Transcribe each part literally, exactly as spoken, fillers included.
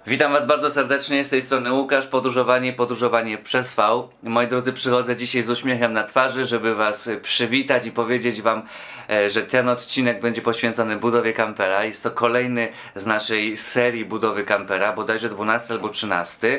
Witam Was bardzo serdecznie, z tej strony Łukasz, podróżowanie, podróżowanie przez V. Moi drodzy, przychodzę dzisiaj z uśmiechem na twarzy, żeby Was przywitać i powiedzieć Wam, że ten odcinek będzie poświęcony budowie kampera. Jest to kolejny z naszej serii budowy kampera, bodajże dwunasty albo trzynasty.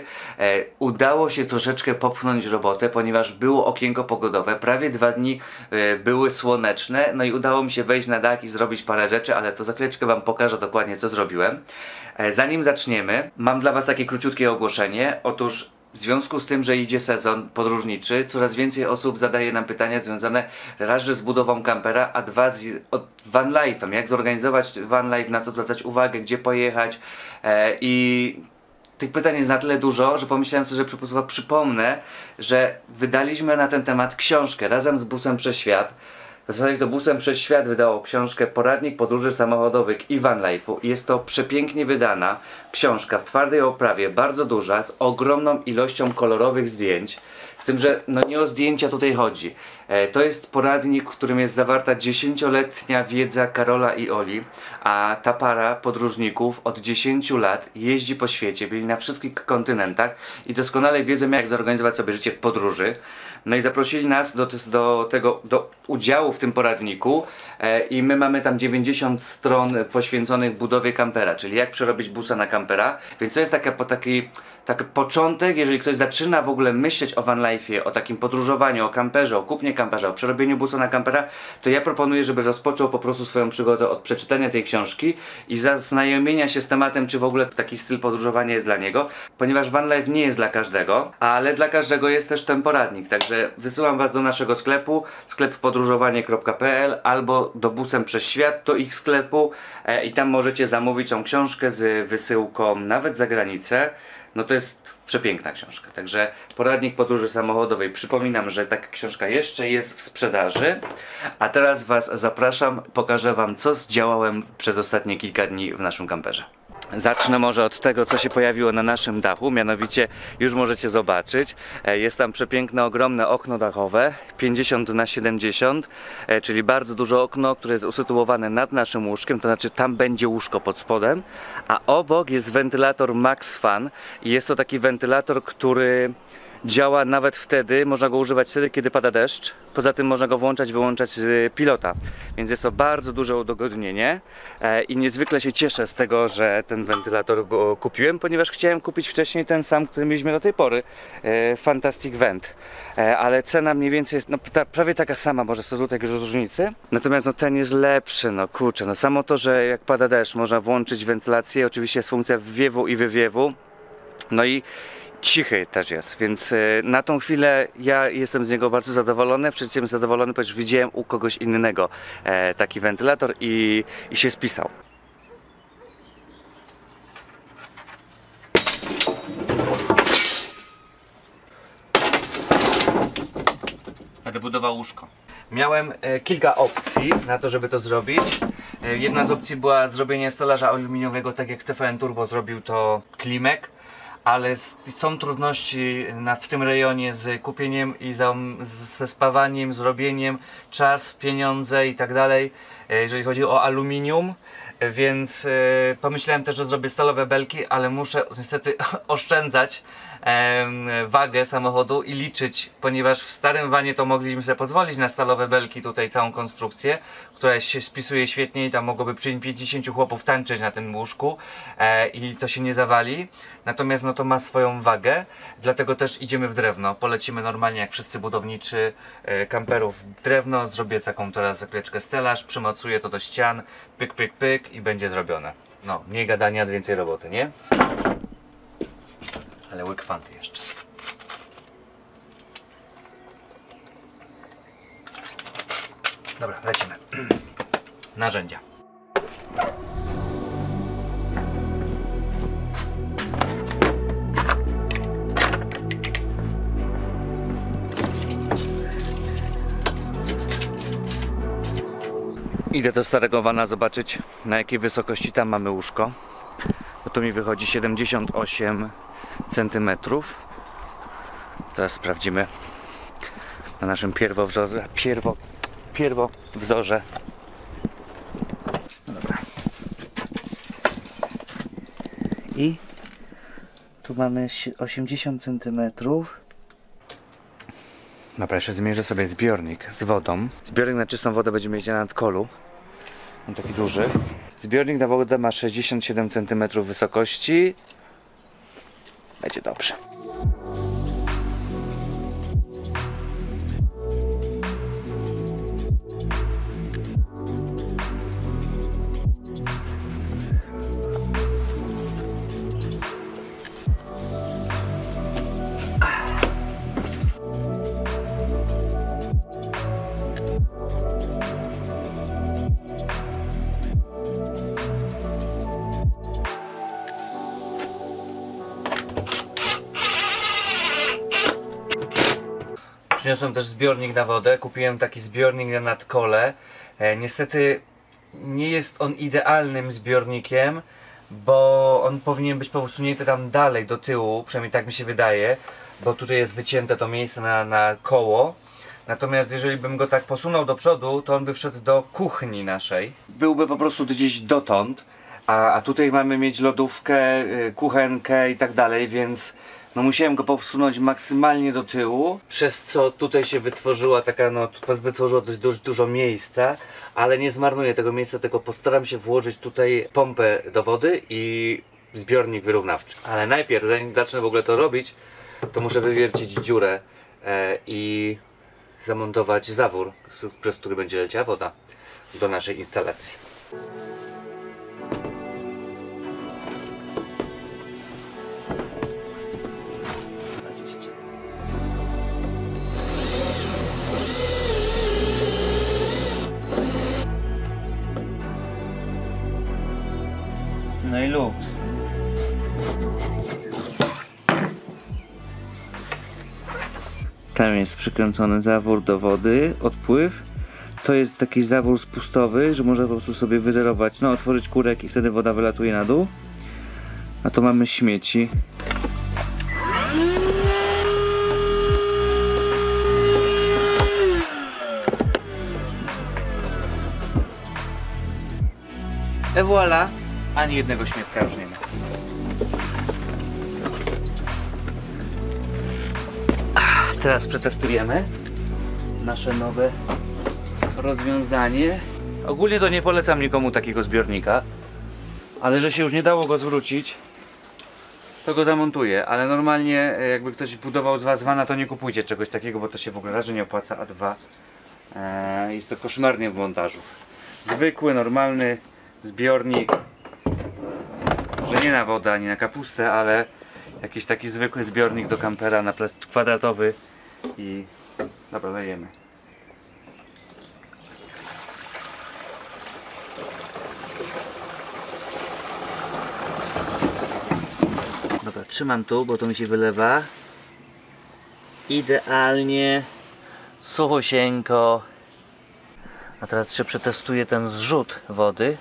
Udało się troszeczkę popchnąć robotę, ponieważ było okienko pogodowe, prawie dwa dni były słoneczne, no i udało mi się wejść na dach i zrobić parę rzeczy, ale to za chwileczkę Wam pokażę dokładnie, co zrobiłem. Zanim zaczniemy, mam dla Was takie króciutkie ogłoszenie. Otóż w związku z tym, że idzie sezon podróżniczy, coraz więcej osób zadaje nam pytania związane raz, że z budową kampera, a dwa z van life'em. Jak zorganizować van life, na co zwracać uwagę, gdzie pojechać e, i tych pytań jest na tyle dużo, że pomyślałem sobie, że po prostu przypomnę, że wydaliśmy na ten temat książkę razem z Busem przez Świat. W zasadzie to Busem przez Świat wydało książkę Poradnik podróży samochodowych i van life'u. Jest to przepięknie wydana książka w twardej oprawie, bardzo duża, z ogromną ilością kolorowych zdjęć. Z tym, że no nie o zdjęcia tutaj chodzi. E, to jest poradnik, w którym jest zawarta dziesięcioletnia wiedza Karola i Oli, a ta para podróżników od dziesięciu lat jeździ po świecie, byli na wszystkich kontynentach i doskonale wiedzą, jak zorganizować sobie życie w podróży. No i zaprosili nas do, do tego, do udziału w tym poradniku e, i my mamy tam dziewięćdziesiąt stron poświęconych budowie kampera, czyli jak przerobić busa na kampera, więc to jest taka, po taki, taki początek, jeżeli ktoś zaczyna w ogóle myśleć o van life'ie, o takim podróżowaniu, o kamperze, o kupnie kamperza, o przerobieniu busa na kampera, to ja proponuję, żeby rozpoczął po prostu swoją przygodę od przeczytania tej książki i zaznajomienia się z tematem, czy w ogóle taki styl podróżowania jest dla niego, ponieważ van life nie jest dla każdego, ale dla każdego jest też ten poradnik, także wysyłam Was do naszego sklepu, sklep podróżowanie kropka p l albo do Busem przez Świat, do ich sklepu e, i tam możecie zamówić tą książkę z wysyłką nawet za granicę. No to jest przepiękna książka, także Poradnik podróży samochodowej. Przypominam, że taka książka jeszcze jest w sprzedaży, a teraz Was zapraszam, pokażę Wam, co zdziałałem przez ostatnie kilka dni w naszym kamperze. Zacznę może od tego, co się pojawiło na naszym dachu, mianowicie już możecie zobaczyć, jest tam przepiękne, ogromne okno dachowe, pięćdziesiąt na siedemdziesiąt, czyli bardzo duże okno, które jest usytuowane nad naszym łóżkiem, to znaczy tam będzie łóżko pod spodem, a obok jest wentylator Max Fan i jest to taki wentylator, który działa nawet wtedy, można go używać wtedy, kiedy pada deszcz. Poza tym można go włączać, wyłączać z pilota. Więc jest to bardzo duże udogodnienie e, i niezwykle się cieszę z tego, że ten wentylator go kupiłem, ponieważ chciałem kupić wcześniej ten sam, który mieliśmy do tej pory, e, Fantastic Vent. E, ale cena mniej więcej jest no, ta, prawie taka sama, może sto złotych różnicy. Natomiast no, ten jest lepszy, no kurczę. No, samo to, że jak pada deszcz, można włączyć wentylację, oczywiście jest funkcja wwiewu i wywiewu. No i cichy też jest, więc na tą chwilę ja jestem z niego bardzo zadowolony. Przecież jestem zadowolony, ponieważ widziałem u kogoś innego e, taki wentylator i, i się spisał. Będę budował łóżko. Miałem e, kilka opcji na to, żeby to zrobić. E, jedna z opcji była zrobienie stelaża aluminiowego, tak jak T V N Turbo zrobił to Klimek. Ale są trudności na, w tym rejonie z kupieniem i za, ze spawaniem, zrobieniem, czas, pieniądze i tak dalej, jeżeli chodzi o aluminium. Więc e, pomyślałem też, że zrobię stalowe belki, ale muszę niestety oszczędzać e, wagę samochodu i liczyć, ponieważ w starym vanie to mogliśmy sobie pozwolić na stalowe belki, tutaj całą konstrukcję, która się spisuje świetnie i tam mogłoby przy pięćdziesięciu chłopów tańczyć na tym łóżku e, i to się nie zawali. Natomiast no to ma swoją wagę, dlatego też idziemy w drewno. Polecimy normalnie jak wszyscy budowniczy e, kamperów w drewno. Zrobię taką teraz zakleczkę stelaż, przymocuję to do ścian, pyk, pyk, pyk i będzie zrobione. No, mniej gadania, więcej roboty, nie? Ale łykwanty jeszcze. Dobra, lecimy. Narzędzia. Idę do starego vana zobaczyć, na jakiej wysokości tam mamy łóżko. Bo tu mi wychodzi siedemdziesiąt osiem centymetrów. Teraz sprawdzimy na naszym pierwowzorze. Pierwo, pierwowzorze. No dobra. I Tu mamy osiemdziesiąt centymetrów. Dobra, jeszcze zmierzę sobie zbiornik z wodą. Zbiornik na czystą wodę będziemy mieć na nadkolu. On taki duży. Zbiornik na wodę ma sześćdziesiąt siedem centymetrów wysokości. Będzie dobrze. Przyniosłem też zbiornik na wodę, kupiłem taki zbiornik na nadkole. E, niestety nie jest on idealnym zbiornikiem, bo on powinien być posunięty tam dalej do tyłu, przynajmniej tak mi się wydaje, bo tutaj jest wycięte to miejsce na, na koło. Natomiast jeżeli bym go tak posunął do przodu, to on by wszedł do kuchni naszej. Byłby po prostu gdzieś dotąd, a, a tutaj mamy mieć lodówkę, kuchenkę i tak dalej, więc no musiałem go posunąć maksymalnie do tyłu, przez co tutaj się wytworzyła taka, no wytworzyło dość, dość dużo miejsca, ale nie zmarnuję tego miejsca, tylko postaram się włożyć tutaj pompę do wody i zbiornik wyrównawczy. Ale najpierw, zanim zacznę w ogóle to robić, to muszę wywiercić dziurę e, i zamontować zawór, przez który będzie leciała woda do naszej instalacji. No i luks. Tam jest przykręcony zawór do wody, odpływ. To jest taki zawór spustowy, że można po prostu sobie wyzerować, no otworzyć kurek i wtedy woda wylatuje na dół. A to mamy śmieci. Et voilà! Ani jednego śmietka już nie ma. Teraz przetestujemy nasze nowe rozwiązanie. Ogólnie to nie polecam nikomu takiego zbiornika, ale że się już nie dało go zwrócić, to go zamontuję. Ale normalnie jakby ktoś budował z was wana, to nie kupujcie czegoś takiego, bo to się w ogóle raz, że nie opłaca, a dwa e, jest to koszmarnie w montażu. Zwykły, normalny zbiornik, że nie na wodę ani na kapustę, ale jakiś taki zwykły zbiornik do kampera na plast kwadratowy. I dobra, lejemy. Dobra, trzymam tu, bo to mi się wylewa. Idealnie suchosieńko. A teraz się przetestuje ten zrzut wody.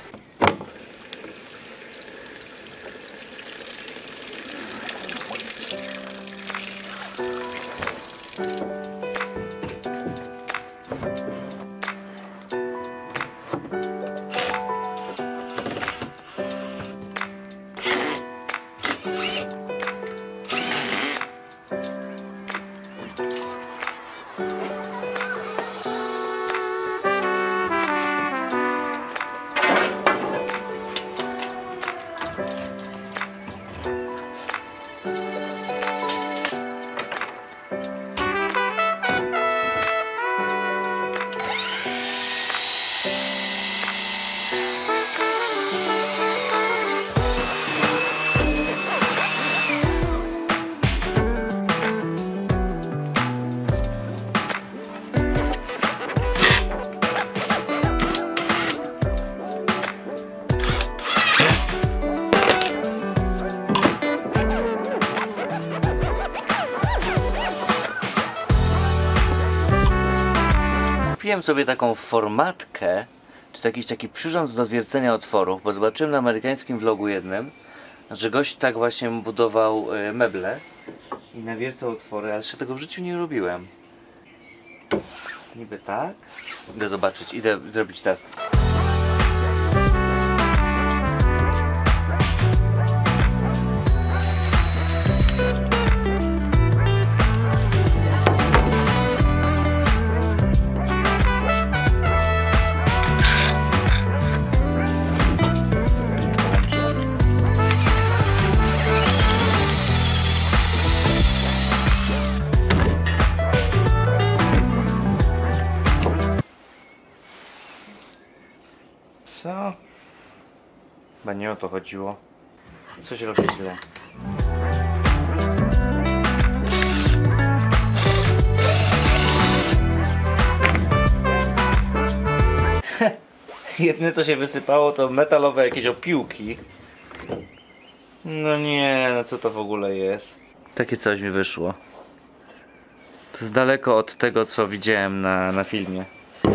Kupiłem sobie taką formatkę, czy jakiś taki przyrząd do wiercenia otworów, bo zobaczyłem na amerykańskim vlogu jednym, że gość tak właśnie budował meble i nawiercał otwory, ale jeszcze tego w życiu nie robiłem. Niby tak. Idę zobaczyć, idę zrobić test. o to chodziło. Coś robię źle. Jedyne co się wysypało to metalowe jakieś opiłki. No nie, no co to w ogóle jest? Takie coś mi wyszło. To jest daleko od tego co widziałem na, na filmie.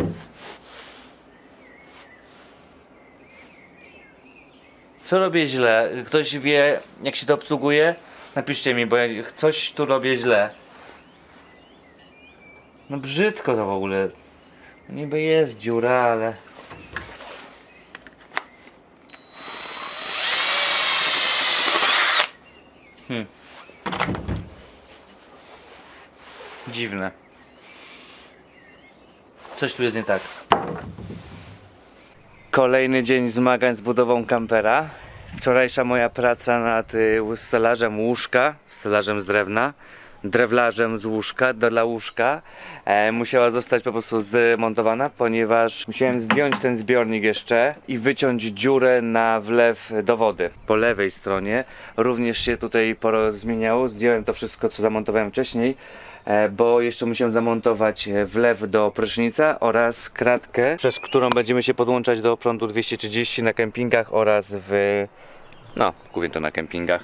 Co robię źle? Ktoś wie jak się to obsługuje? Napiszcie mi, bo ja coś tu robię źle. No brzydko to w ogóle. Niby jest dziura, ale... Hmm. Dziwne. Coś tu jest nie tak. Kolejny dzień zmagań z budową kampera. Wczorajsza moja praca nad y, stelażem łóżka, stelażem z drewna, drewlarzem z łóżka dla łóżka e, musiała zostać po prostu zdemontowana, ponieważ musiałem zdjąć ten zbiornik jeszcze i wyciąć dziurę na wlew do wody. Po lewej stronie również się tutaj porozmieniało, zdjąłem to wszystko co zamontowałem wcześniej, e, bo jeszcze musiałem zamontować wlew do prysznica oraz kratkę, przez którą będziemy się podłączać do prądu dwieście trzydzieści na kempingach oraz w... no, głównie to na kempingach.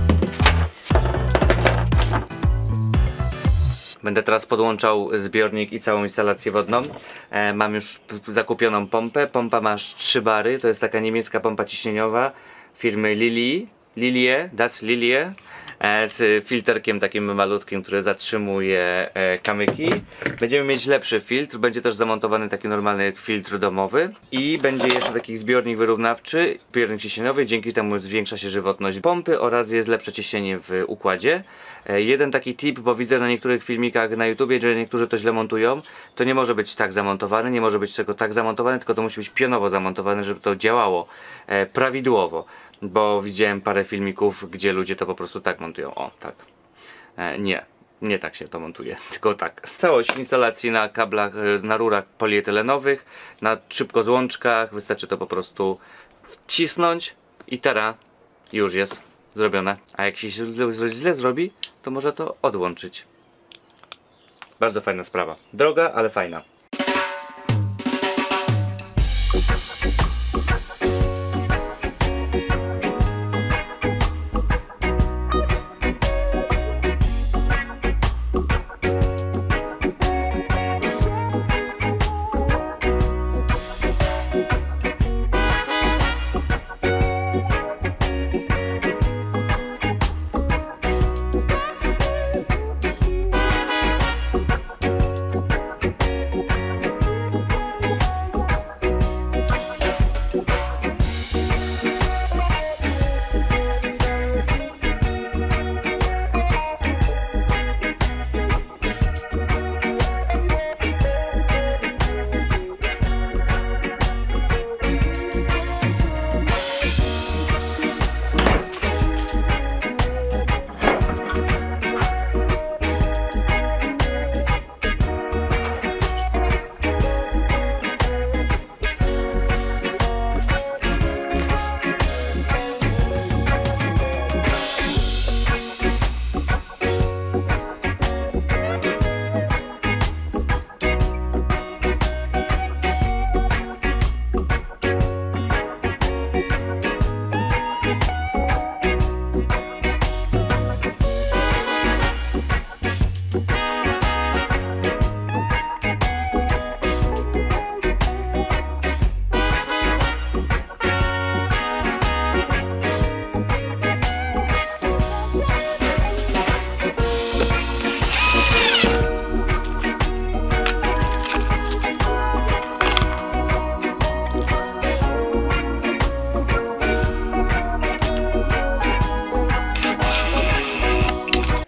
Będę teraz podłączał zbiornik i całą instalację wodną. E, mam już zakupioną pompę. Pompa ma trzy bary. To jest taka niemiecka pompa ciśnieniowa firmy Lilie. Lilie, das Lilie. E, z filterkiem takim malutkim, który zatrzymuje e, kamyki. Będziemy mieć lepszy filtr. Będzie też zamontowany taki normalny filtr domowy. I będzie jeszcze taki zbiornik wyrównawczy, zbiornik ciśnieniowy. Dzięki temu zwiększa się żywotność pompy oraz jest lepsze ciśnienie w układzie. Jeden taki tip, bo widzę na niektórych filmikach na YouTubie, że niektórzy to źle montują, to nie może być tak zamontowane, nie może być tego tak zamontowane, tylko to musi być pionowo zamontowane, żeby to działało e, prawidłowo, bo widziałem parę filmików, gdzie ludzie to po prostu tak montują, o tak, e, nie, nie tak się to montuje, tylko tak. Całość instalacji na kablach, na rurach polietylenowych, na szybkozłączkach, wystarczy to po prostu wcisnąć i teraz już jest zrobione, a jak się źle, źle zrobi, to może to odłączyć. Bardzo fajna sprawa. Droga, ale fajna.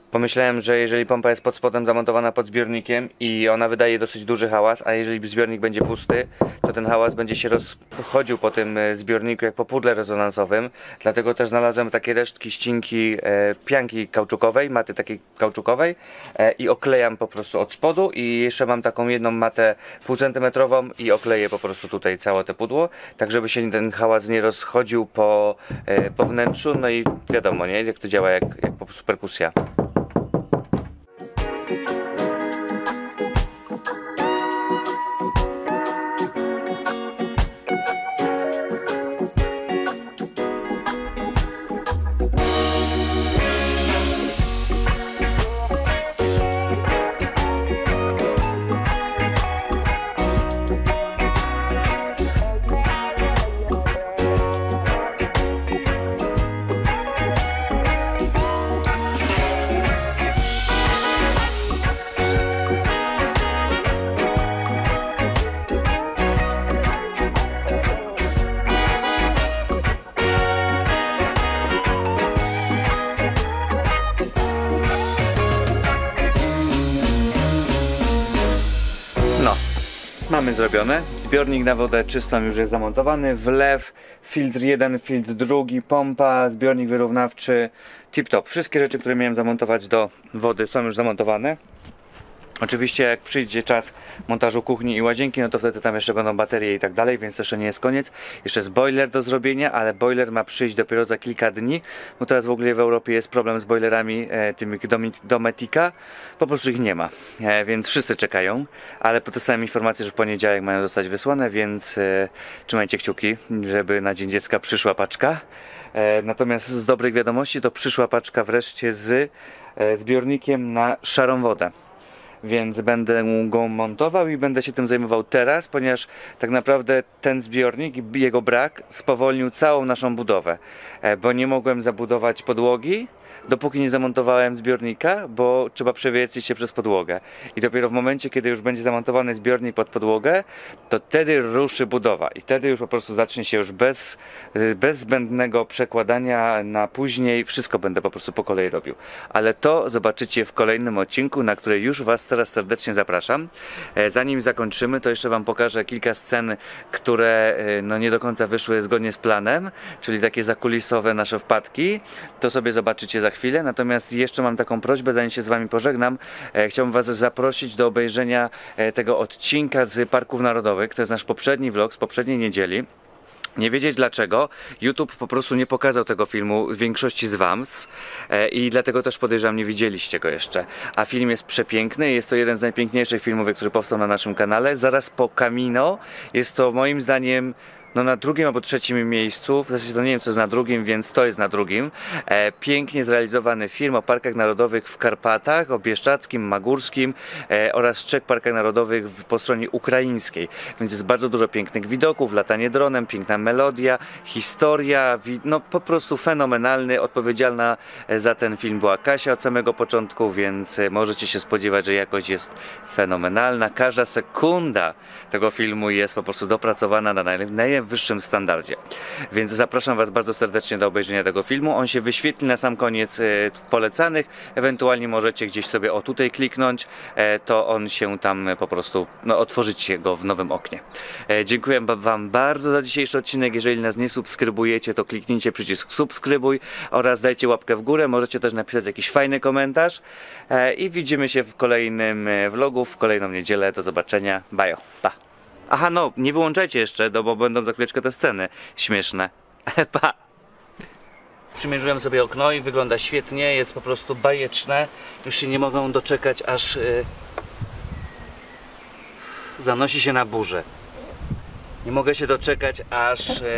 Pomyślałem, że jeżeli pompa jest pod spodem zamontowana pod zbiornikiem i ona wydaje dosyć duży hałas, a jeżeli zbiornik będzie pusty, to ten hałas będzie się rozchodził po tym zbiorniku jak po pudle rezonansowym. Dlatego też znalazłem takie resztki, ścinki e, pianki kauczukowej, maty takiej kauczukowej e, i oklejam po prostu od spodu i jeszcze mam taką jedną matę półcentymetrową i okleję po prostu tutaj całe te pudło, tak żeby się ten hałas nie rozchodził po, e, po wnętrzu. No i wiadomo, nie, jak to działa, jak, jak po prostu perkusja. Mamy zrobione. Zbiornik na wodę czystą już jest zamontowany. Wlew, filtr jeden, filtr drugi, pompa, zbiornik wyrównawczy. Tip top. Wszystkie rzeczy, które miałem zamontować do wody, są już zamontowane. Oczywiście jak przyjdzie czas montażu kuchni i łazienki, no to wtedy tam jeszcze będą baterie i tak dalej, więc jeszcze nie jest koniec. Jeszcze jest boiler do zrobienia, ale boiler ma przyjść dopiero za kilka dni, bo teraz w ogóle w Europie jest problem z boilerami e, tymi Dometica, po prostu ich nie ma, e, więc wszyscy czekają, ale dostałem informację, że w poniedziałek mają zostać wysłane, więc e, trzymajcie kciuki, żeby na Dzień Dziecka przyszła paczka. E, natomiast z dobrych wiadomości to przyszła paczka wreszcie z e, zbiornikiem na szarą wodę. Więc będę go montował i będę się tym zajmował teraz, ponieważ tak naprawdę ten zbiornik i jego brak spowolnił całą naszą budowę, bo nie mogłem zabudować podłogi, dopóki nie zamontowałem zbiornika, bo trzeba przewiercić się przez podłogę. I dopiero w momencie, kiedy już będzie zamontowany zbiornik pod podłogę, to wtedy ruszy budowa. I wtedy już po prostu zacznie się już bez, bez zbędnego przekładania na później. Wszystko będę po prostu po kolei robił. Ale to zobaczycie w kolejnym odcinku, na który już Was teraz serdecznie zapraszam. Zanim zakończymy, to jeszcze Wam pokażę kilka scen, które no nie do końca wyszły zgodnie z planem, czyli takie zakulisowe nasze wpadki. To sobie zobaczycie za chwilę, natomiast jeszcze mam taką prośbę, zanim się z Wami pożegnam. E, chciałbym Was zaprosić do obejrzenia e, tego odcinka z Parków Narodowych. To jest nasz poprzedni vlog z poprzedniej niedzieli. Nie wiedzieć dlaczego YouTube po prostu nie pokazał tego filmu większości z Was e, i dlatego też podejrzewam, nie widzieliście go jeszcze. A film jest przepiękny, jest to jeden z najpiękniejszych filmów, który powstał na naszym kanale. Zaraz po Camino jest to moim zdaniem no na drugim albo trzecim miejscu, w zasadzie to nie wiem co jest na drugim, więc to jest na drugim. E, pięknie zrealizowany film o parkach narodowych w Karpatach, o Bieszczadzkim, Magórskim e, oraz trzech parkach narodowych w, po stronie ukraińskiej. Więc jest bardzo dużo pięknych widoków, latanie dronem, piękna melodia, historia, wi no po prostu fenomenalny. Odpowiedzialna za ten film była Kasia od samego początku, więc możecie się spodziewać, że jakość jest fenomenalna. Każda sekunda tego filmu jest po prostu dopracowana na najlepszym wyższym standardzie. Więc zapraszam Was bardzo serdecznie do obejrzenia tego filmu. On się wyświetli na sam koniec e, polecanych. Ewentualnie możecie gdzieś sobie o tutaj kliknąć. E, to on się tam po prostu, no otworzycie go w nowym oknie. E, dziękuję Wam bardzo za dzisiejszy odcinek. Jeżeli nas nie subskrybujecie, to kliknijcie przycisk subskrybuj oraz dajcie łapkę w górę. Możecie też napisać jakiś fajny komentarz. E, I widzimy się w kolejnym vlogu, w kolejną niedzielę. Do zobaczenia. Bajo. Pa. Aha, no, nie wyłączajcie jeszcze, no, bo będą za chwileczkę te sceny śmieszne. Pa! Przymierzyłem sobie okno i wygląda świetnie, jest po prostu bajeczne. Już się nie mogę doczekać, aż yy, zanosi się na burzę. Nie mogę się doczekać, aż yy,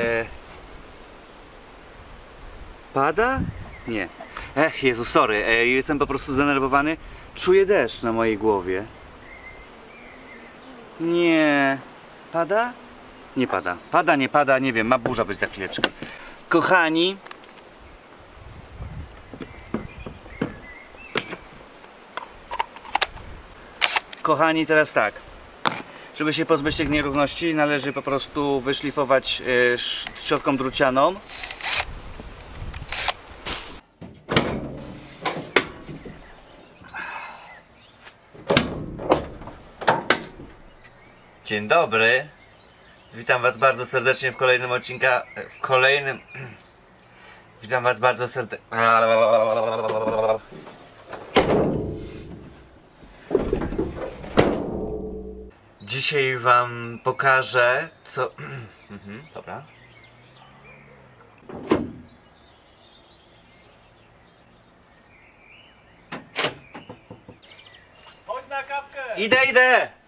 pada? Nie. Ech, Jezu, sorry, yy, jestem po prostu zdenerwowany. Czuję deszcz na mojej głowie. Nie. Pada? Nie pada. Pada, nie pada, nie wiem, ma burza być za chwileczkę. Kochani, kochani, teraz tak. Żeby się pozbyć tych nierówności, należy po prostu wyszlifować yy, szczotką drucianą. . Dzień dobry. Witam was bardzo serdecznie w kolejnym odcinku. W kolejnym. Witam was bardzo serdecznie. Dzisiaj wam pokażę co. Mhm, dobra. Chodź na kawkę! Idę, idę!